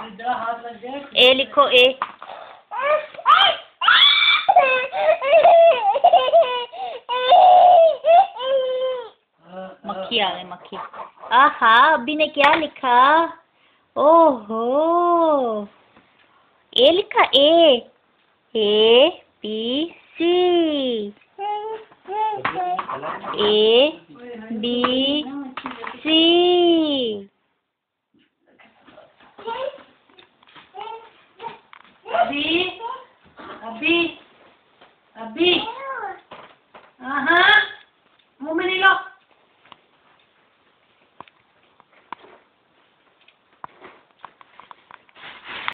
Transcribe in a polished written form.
ए लिखो ए। मक्खी आ गई मक्खी। आहा अभी ने क्या लिखा? ओहो ए लिखा A B C A B C. अभी अभी अभी